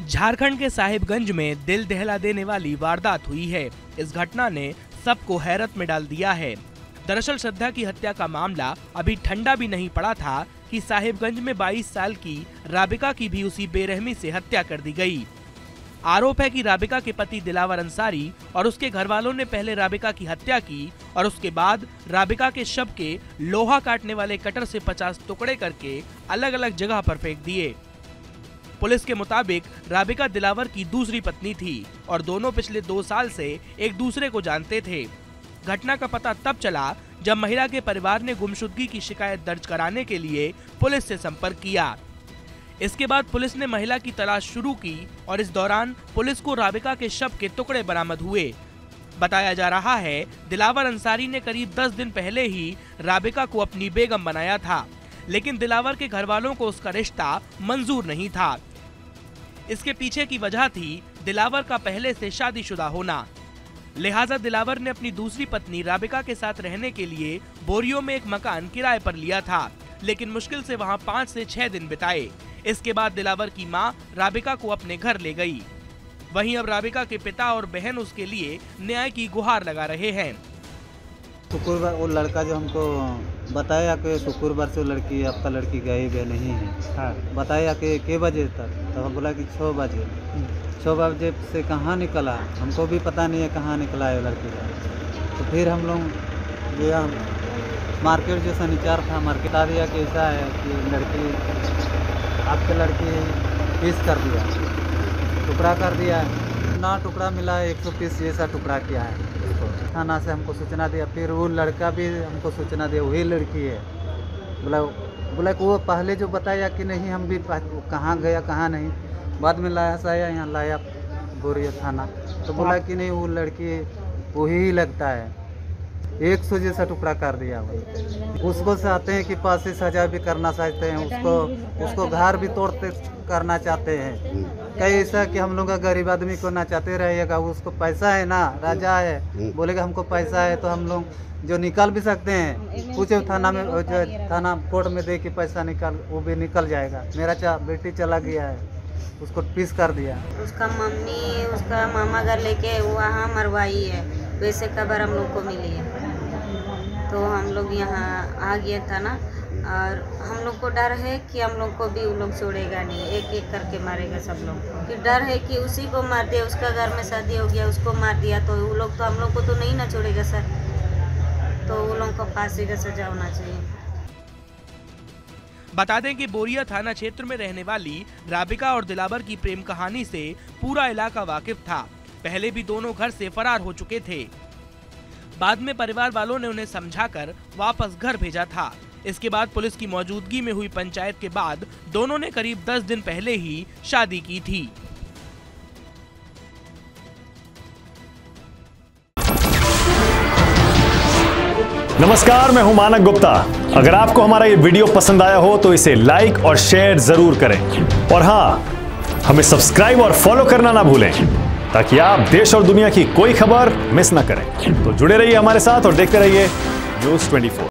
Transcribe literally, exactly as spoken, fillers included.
झारखंड के साहिबगंज में दिल दहला देने वाली वारदात हुई है। इस घटना ने सबको हैरत में डाल दिया है। दरअसल श्रद्धा की हत्या का मामला अभी ठंडा भी नहीं पड़ा था कि साहिबगंज में बाईस साल की राबिका की भी उसी बेरहमी से हत्या कर दी गई। आरोप है कि राबिका के पति दिलावर अंसारी और उसके घर वालों ने पहले राबिका की हत्या की और उसके बाद राबिका के शव के लोहा काटने वाले कटर से पचास टुकड़े करके अलग अलग जगह पर फेंक दिए। पुलिस के मुताबिक राबिका दिलावर की दूसरी पत्नी थी और दोनों पिछले दो साल से एक दूसरे को जानते थे। घटना का पता तब चला जब महिला के परिवार ने गुमशुदगी की शिकायत दर्ज कराने के लिए पुलिस से संपर्क किया। इसके बाद पुलिस ने महिला की तलाश शुरू की और इस दौरान पुलिस को राबिका के शव के टुकड़े बरामद हुए। बताया जा रहा है दिलावर अंसारी ने करीब दस दिन पहले ही राबिका को अपनी बेगम बनाया था, लेकिन दिलावर के घर वालों को उसका रिश्ता मंजूर नहीं था। इसके पीछे की वजह थी दिलावर का पहले से शादीशुदा होना। लिहाजा दिलावर ने अपनी दूसरी पत्नी राबिका के साथ रहने के लिए बोरियो में एक मकान किराए पर लिया था, लेकिन मुश्किल से वहां पाँच से छह दिन बिताए। इसके बाद दिलावर की मां राबिका को अपने घर ले गई। वहीं अब राबिका के पिता और बहन उसके लिए न्याय की गुहार लगा रहे हैं। शुक्रवार वो लड़का जो हमको बताया कि शुक्रवार से लड़की आपका लड़की गई भी नहीं है। हाँ। बताया कि के बजे तक, तो हम बोला कि छः बजे छः बजे से कहाँ निकला, हमको भी पता नहीं है कहाँ निकला है लड़की का। तो फिर हम लोग गया मार्केट, जो शनिचार था, मार्केट आ दिया कि ऐसा है कि लड़की आपके लड़की पीस कर दिया, टुकड़ा कर दिया है ना, टुकड़ा मिला है एक सौ पीस जैसा टुकड़ा किया है उसको। थाना से हमको सूचना दिया, फिर वो लड़का भी हमको सूचना दिया वही लड़की है। बोला बोला कि वो पहले जो बताया कि नहीं, हम भी कहाँ गया कहाँ नहीं, बाद में लाया साया यहाँ लाया बोरिया थाना, तो बोला कि नहीं वो लड़की वही ही लगता है, एक सौ जैसा टुकड़ा कर दिया। उसको चाहते हैं कि फांसी सजा भी करना चाहते हैं, उसको उसको घर भी तोड़ते करना चाहते हैं। कई ऐसा कि हम लोग का गरीब आदमी को नचाते रहेगा, उसको पैसा है ना, राजा है, बोलेगा हमको पैसा है तो हम लोग जो निकाल भी सकते हैं, पूछे थाना में, थाना कोर्ट में दे कि पैसा निकाल, वो भी निकल जाएगा। मेरा चा बेटी चला गया है, उसको पीस कर दिया। उसका मम्मी उसका मामा घर लेके वहाँ मरवाई है, वैसे खबर हम लोग को मिली है, तो हम लोग यहाँ आ गया था ना, और हम लोग को डर है कि हम लोग को भी वो लोग छोड़ेगा नहीं, एक एक करके मारेगा सब लोग को। कि डर है कि उसी को मार दिया, उसका घर में शादी हो गया, उसको मार दिया तो वो लोग तो हम लोग को तो नहीं ना छोड़ेगा सर, तो वो लोग को फांसी का सजा होना चाहिए। बता दें कि बोरिया थाना क्षेत्र में रहने वाली राबिका और दिलावर की प्रेम कहानी से पूरा इलाका वाकिफ था। पहले भी दोनों घर से फरार हो चुके थे। बाद में परिवार वालों ने उन्हें समझाकर वापस घर भेजा था। इसके बाद पुलिस की मौजूदगी में हुई पंचायत के बाद दोनों ने करीब दस दिन पहले ही शादी की थी। नमस्कार, मैं हूं मानक गुप्ता। अगर आपको हमारा ये वीडियो पसंद आया हो तो इसे लाइक और शेयर जरूर करें, और हाँ, हमें सब्सक्राइब और फॉलो करना ना भूलें ताकि आप देश और दुनिया की कोई खबर मिस ना करें। तो जुड़े रहिए हमारे साथ और देखते रहिए न्यूज़ चौबीस।